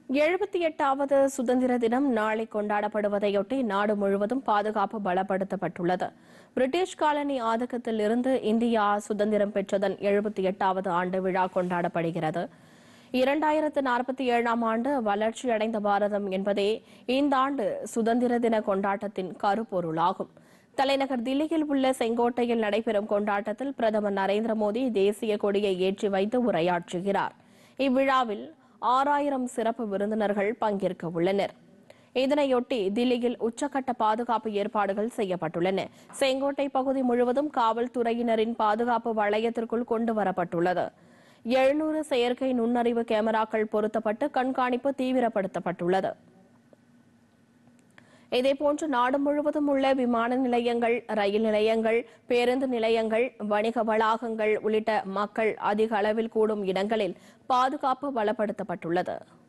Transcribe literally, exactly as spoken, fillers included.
எழுபத்தி எட்டாவது சுதந்திர தினம் நாளை கொண்டாடப்படுவதையொட்டி நாடு முழுவதும் பாதுகாப்பு பலப்படுத்தப்பட்டுள்ளது. பிரிட்டிஷ் காலனி ஆதிக்கத்தில் இருந்து இந்தியா சுதந்திரம் பெற்றதன் எழுபத்தி எட்டாவது ஆண்டு விழா கொண்டாடப்படுகிறது. இரண்டாயிரத்து நாற்பத்தி ஏழாம் ஆண்டு வளர்ச்சியடைந்த பாரதம் என்பதே இந்த ஆண்டு சுதந்திர தின கொண்டாட்டத்தின் கருப்பொருளாகும். தலைநகர் தில்லியில் உள்ள செங்கோட்டையில் நடைபெறும் கொண்டாட்டத்தில் பிரதமர் நரேந்திர மோடி தேசிய கொடியை ஏற்றி வைத்து உரையாற்றுகிறார். இவ்விழாவில் ஆறாயிரம் சிறப்பு விருந்தினர்கள் பங்கேற்க உள்ளனர். இதனையொட்டி தில்லியில் உச்சக்கட்ட பாதுகாப்பு ஏற்பாடுகள் செய்யப்பட்டுள்ளன. செங்கோட்டை பகுதி முழுவதும் காவல்துறையினரின் பாதுகாப்பு வளையத்திற்குள் கொண்டு வரப்பட்டுள்ளது. எழுநூறு செயற்கை நுண்ணறிவு கேமராக்கள் பொருத்தப்பட்டு கண்காணிப்பு தீவிரப்படுத்தப்பட்டுள்ளது. இதேபோன்று நாடு முழுவதும் உள்ள விமான நிலையங்கள், ரயில் நிலையங்கள், பேருந்து நிலையங்கள், வணிக வளாகங்கள் உள்ளிட்ட மக்கள் அதிக அளவில் கூடும் இடங்களில் பாதுகாப்பு பலப்படுத்தப்பட்டுள்ளது.